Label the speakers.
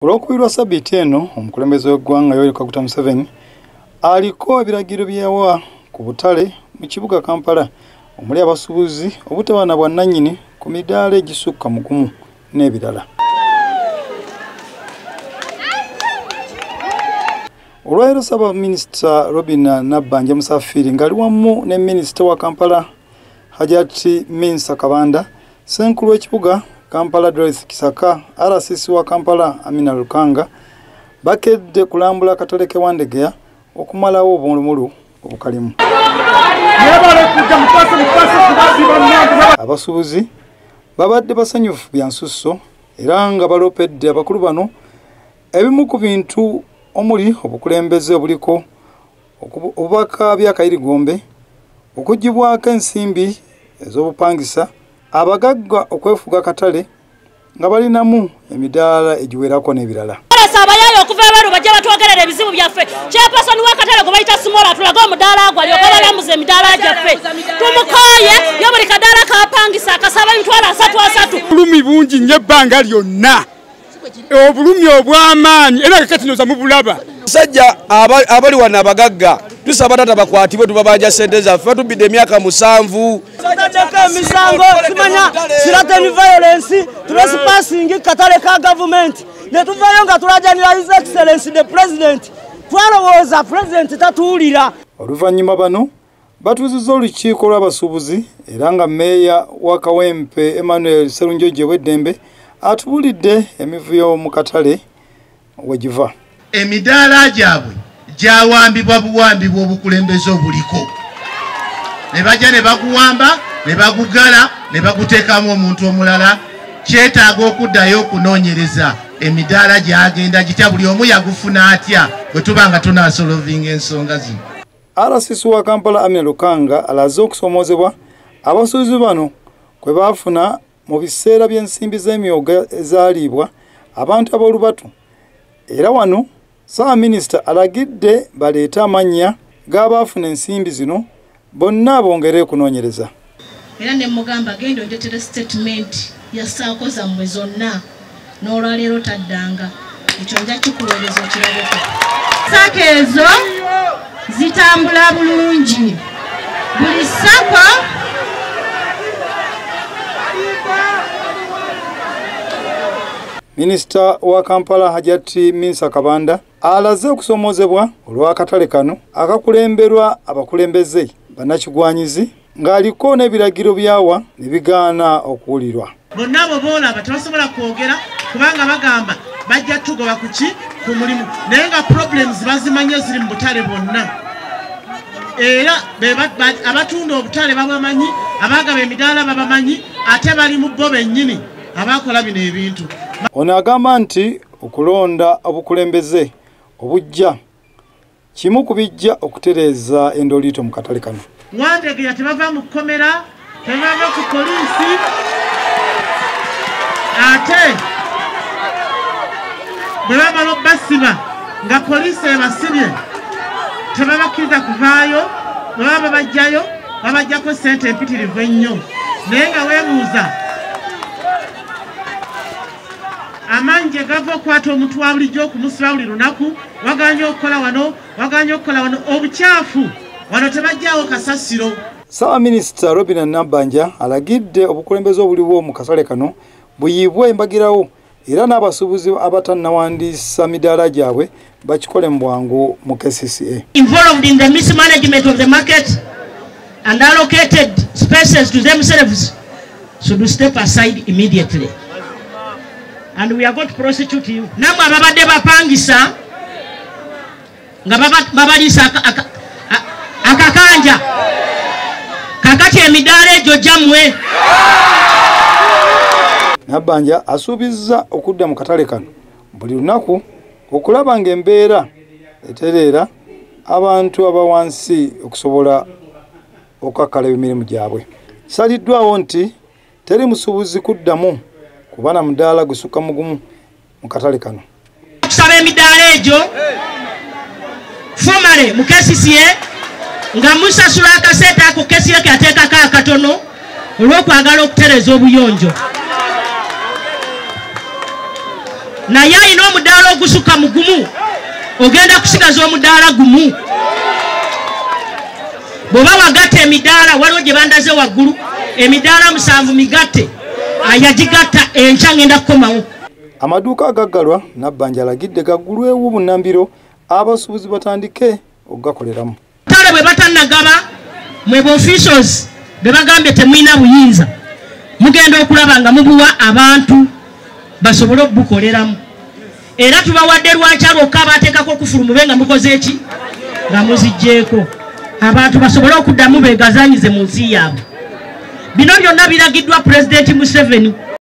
Speaker 1: Olw'okubirwa Sabbiiti eno omukulembeze w'eggwanga Yoweri Kaguta Museveni aliko ebiragiro byawa ku butale mu kibuga Kampala omuli abasuubuzi obutaba na bwannannyini ku midaala egisukka mu gumu n'ebirala. Olwaleero Ssaabaminisita Robin Nabbanja Musafiri ng'ali wamu ne Minisita wa Kampala Hajati Minsa Kabanda, Ssenkulu w'ekibuga Kampala Doris Kisaka, RCC wa Kampala Amina Lukanga bakedde kulambula akatale k'Ewandegeya okumalawo obumulumulu obukalimu. Abasuubuzi babadde basanyufu bya nsusso era nga balopedde abakulu bano ebimu ku bintu omuli obukulembeze obuliko obubaka by'akayirigombe, okugibwako ensimbi ez'obupangisa, abagagga okwefuga akatale nga balinamu emidaala egiwerako n'ebirala.
Speaker 2: Abayayo okuva ebweru bajja batwogerera ebizibu byaffe. Chairperson w'akatale gwe bayita Simola tulaga omudaala agwali okabalambuza emidaala gyaffe. Tumukoye yo buli kadaala kapangisa akasaba emitwalo 3
Speaker 3: bulumi bungi nnyo ebbanga lyonna. Obulumi obw'amaanyi era kakatinoza mu bulaba.
Speaker 4: Sajja abali wana abagagga tusaba tata bakwatibwe tubabanja ssente zaffe tubidde emyaka 7.
Speaker 5: Misango simanya siratani violence trespassing katale ka government ne tuvayo nga tulajanira His Excellency the President twalowooza President tatuulira.
Speaker 1: Oluvannyuma bano batuuzizza olukiiko lw'abasuubuzi era nga Meeya wa Kawempe Emmanuel Sserunjoje w'eddembe atubulidde emivuyo mu katale wegiva.
Speaker 6: Emidaala gyabwe gyawambibwa buwambibwa obukulembeze obuliko. Ne bajja ne baguwamba ne bagugala ne baguteekamu omuntu omulala. Kyetaaga okuddayo okunoonyereza emidaala gyagenda gitya buli omu yagufuna atya bwe tuba nga tunaasolovinga ensonga zino.
Speaker 1: RCC wa Kampala Amina Lukanga alaze okusomoozebwa abasuubuzi bano kwe baafuna mu biseera by'ensimbi z'emyoga ezaalibwa abantu ab'olubatu. Era wano Ssaabaminisita alagidde baleete amannya g'abaafuna ensimbi zino bonna bongere okunoonyereza.
Speaker 2: Era ne mugamba genda ondeetera statement ya ssaako zammwe zonna n'olwaleero taddanga. Ekyo nja kikuweereza okirabeko. Ssaako ezo zitambula bulungi. Buli ssaako
Speaker 1: Minisita wa Kampala Hajati Minsa Kabanda alaze okusomoozebwa olw'akatale kano akakulemberwa abakulembeze bannakigwanyizi ng'aliko n'ebiragiro byawa ne bigaana okuwulirwa.
Speaker 6: Bonna abo boolaba tebasobola kwogera kubanga bagamba bajja tugoba ku mulimu naye nga problems bazimanye ziri mu butale bonna. Era abatunda obutale babamanyi, abagaba emidaala babamanyi, ate bali mu bo bennyini abakola bino ebintu.
Speaker 1: Ono agamba nti okulonda obukulembeze obujja kimu ku bijja okutereeza endoliito mu katale kano.
Speaker 6: Wandegeya tebava mu kkomera, tebava ku poliisi, ate bwe bamala obbasiba nga poliisi ebasibye tebabakkiriza kuvaayo, bwe baba babajjayo babajjako ssente empitirivu ennyo. Naye nga weebuuza amanje gava okwata omuntu wa bulijjo okumusiba buli lunaku, waganye okukola wano, waganye okukola wano, obukyafu wano tebajjaawo kasasiro.
Speaker 1: Ssaabaminisita Robin Nabbanja alagidde obukulembeze obuliwo mu kasale kano buyibwe embagirawo era n'abasuubuzi abatannawandiisa midaala gyabwe bakikole mu bwangu mu KCCA.
Speaker 2: Involved in the mismanagement of the market and allocated spaces to themselves should step aside immediately. And we are going to prosecute you. Namwe ababadde bapangisa nga babalisa akakanja kakati emidaala egyo gyammwe.
Speaker 1: Nabbanja asuubizza okudda mu katale kano buli lunaku okulaba ng'embeera etereera abantu abawansi okusobola okukakkala emirimu gyabwe. Kisaliddwawo nti teri musuubuzi kuddamu kuba na mudaala gusukka mugumu mu katale kano.
Speaker 2: Okusaba emidaala egyo formale mu KCCA nga musasula akaseeta ako KCCA kateekako akatono olw'okwagala okutereeza obuyonjo. naye alina omudaala ogusukka mu gumu ogenda kusigaza omudaala gumu. Bw'oba wagatta emidaala waliwo gye bandaze waggulu emidaala 7 migatte ayagigatta enkya ngenda kukomawo.
Speaker 1: Amaduuka agaggalwa Nabbanja alagidde gaggulwewo bunnambiro abasuubuzi batandike okugakoleramu.
Speaker 2: Tale bwe batannagaba mwe officials be bagambye temulina buyinza mugenda okulaba nga mubuwa abantu basobole okubukoleramu. Era tubawadde lwakyalwokka abateekako okufulu mube nga mukoze eki nga muziggyeko abantu basobole okuddamu beegazaanyize mu nsi yaabwe. Bino byonna biragiddwa Pulezidenti Museveni.